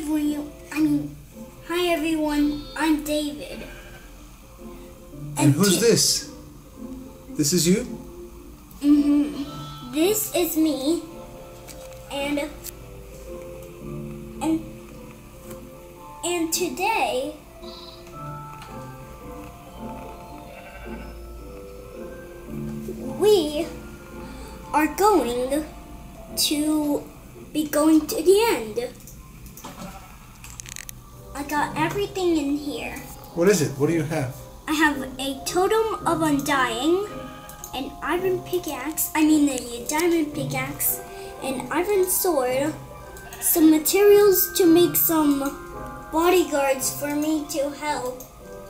Hi everyone, I'm David. And who's this? This is you? This is me. And today we are going to be going to the end. I got everything in here. What is it? What do you have? I have a totem of undying, an iron pickaxe, a diamond pickaxe, an iron sword, some materials to make some bodyguards for me to help,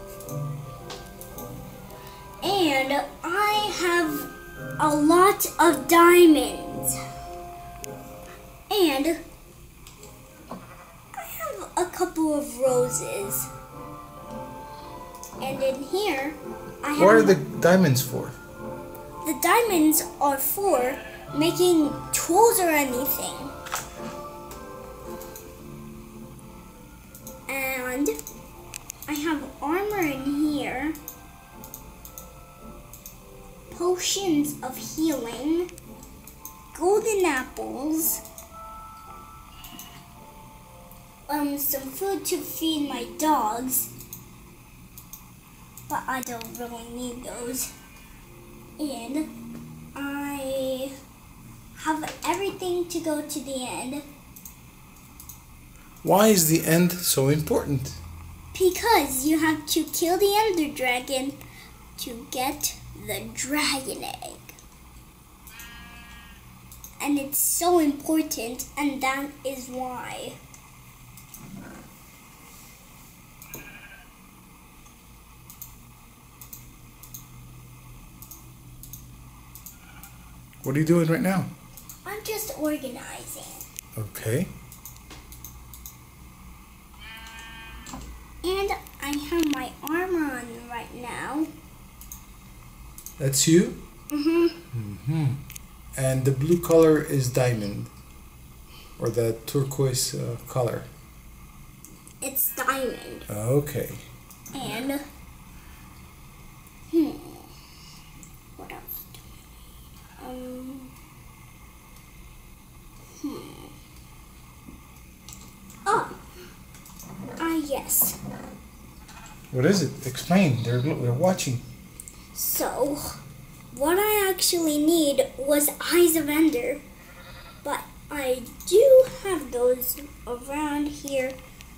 and I have a lot of diamonds, and I have a couple of roses. And in here, I have... What are the diamonds for? The diamonds are for making tools or anything. And I have armor in here. Potions of healing. Golden apples. Some food to feed my dogs. But I don't really need those. And I have everything to go to the end. Why is the end so important? Because you have to kill the Ender Dragon to get the dragon egg. And it's so important, and that is why. What are you doing right now? I'm just organizing. Okay. And I have my armor on right now. That's you? And the blue color is diamond, or the turquoise color. It's diamond. Okay. And what else? Yes. What is it? Explain. They're watching. So, what I actually need was Eyes of Ender, but I do have those around here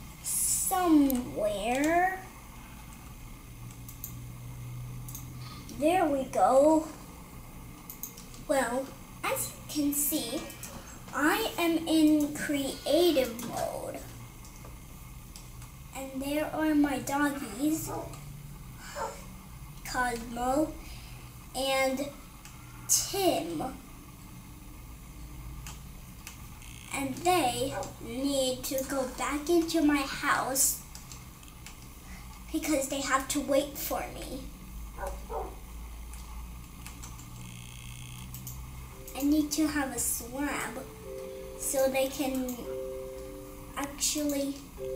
somewhere. There we go. Well, as you can see, I am in creative mode. And there are my doggies, Cosmo and Tim. And they need to go back into my house because they have to wait for me. I need to have a slab so they can actually,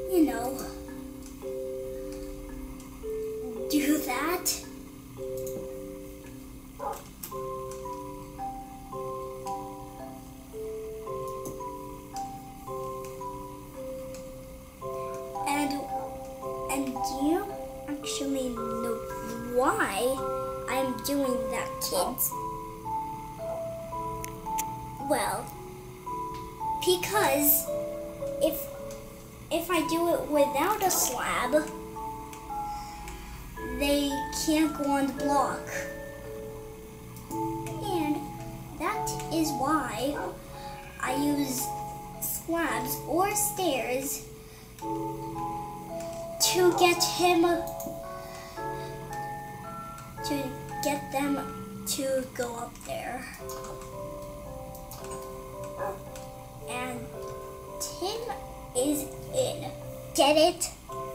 do that. And do you actually know why I'm doing that, kids? Well, because if I do it without a slab, they can't go on the block. And that is why I use slabs or stairs to get them to go up there. And Tim is in. Get it?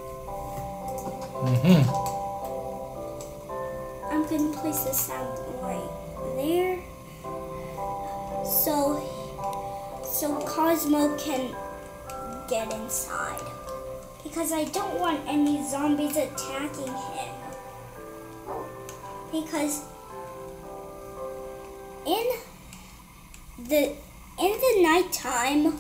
I'm going to place the sound right there. So Cosmo can get inside. Because I don't want any zombies attacking him. Because in the nighttime,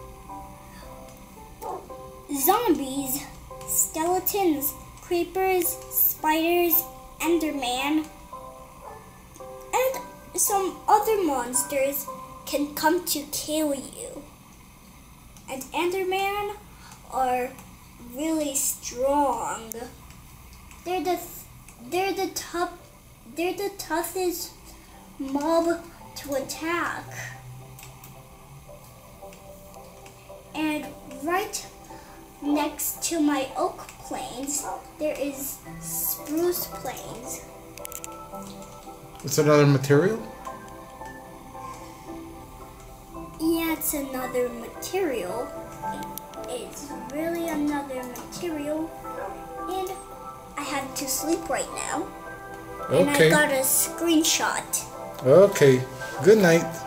zombies, skeletons, creepers, spiders, Enderman, and some other monsters can come to kill you. And Enderman are really strong. They're the toughest mob to attack. And right next to my oak plains, there is spruce plains. It's another material? Yeah, it's another material. It's really another material. And I have to sleep right now. And Okay. I got a screenshot. Okay. Good night.